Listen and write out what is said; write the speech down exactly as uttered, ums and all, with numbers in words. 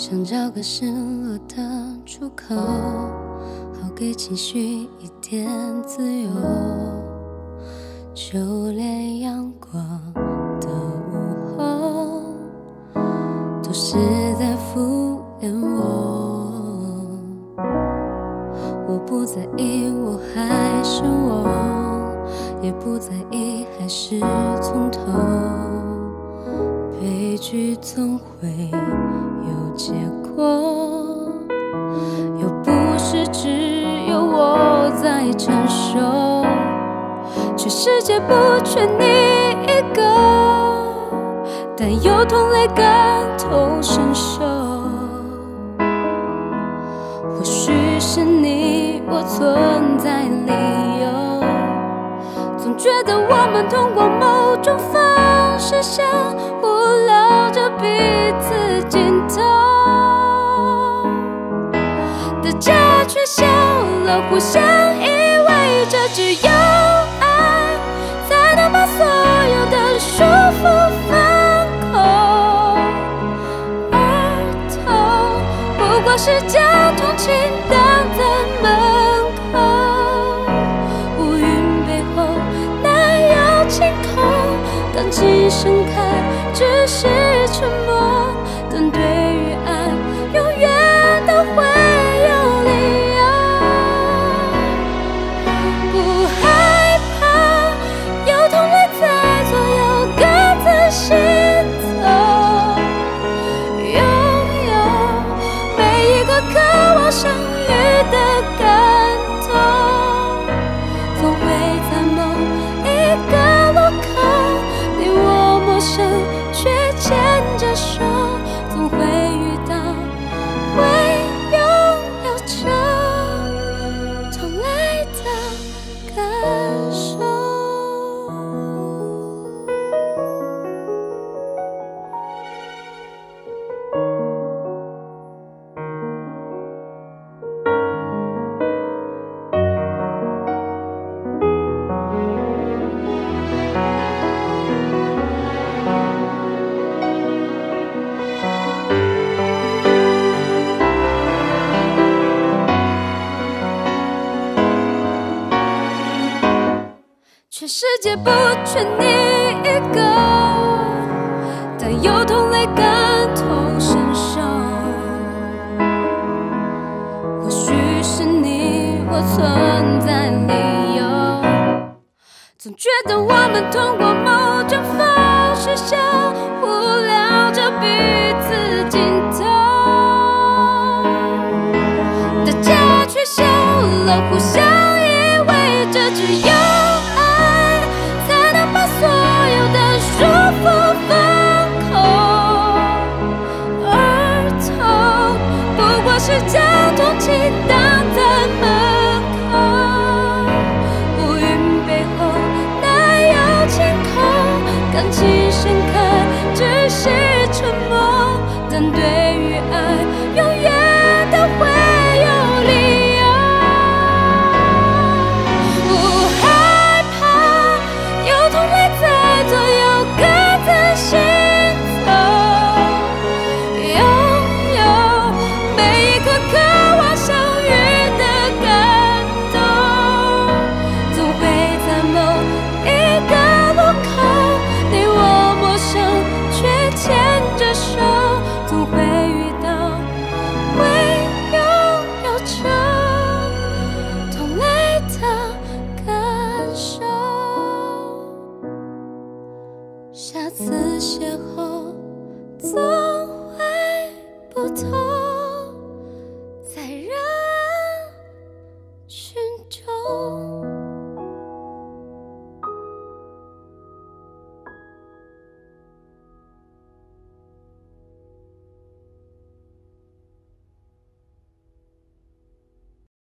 想找个失落的出口，好给情绪一点自由。就连阳光的午后，都是在敷衍我。我不在意我还是我，也不在意还是从头。悲剧总会有结果，又不是只有我在承受，全世界不缺你一个，但有同类感同身受。或许是你我存在理由，总觉得我们通过某种方式相互留着彼此尽头，大家却笑了，互相依偎着，只有爱才能把所有的束缚放空。而痛不过是将同情挡在门口，乌云背后哪有晴空？感情盛开只是沉默，但对于爱永远都会有理由。不害怕有同类在左右，各自行走，拥有每一个渴望相遇的感动，总会在某一个路口，你我陌生却牵着手，总会遇到，会拥有着同类的感受。全世界不缺你一个，但有同类感同身受。或许是你我存在理由，总觉得我们通过某种方式相互聊着彼此尽头，大家却笑了，互相依偎着，只有束缚放空。而痛不过是将同情挡在门口，乌云背后哪有晴空？感情盛开只是沉默，但对于爱永远都会有理由。不害怕有同类在左右，行走，拥有每一刻渴望相遇的感动，总会在某一个路口，你我陌生却牵着手，总会遇到，会拥有着同类的感受。下次邂逅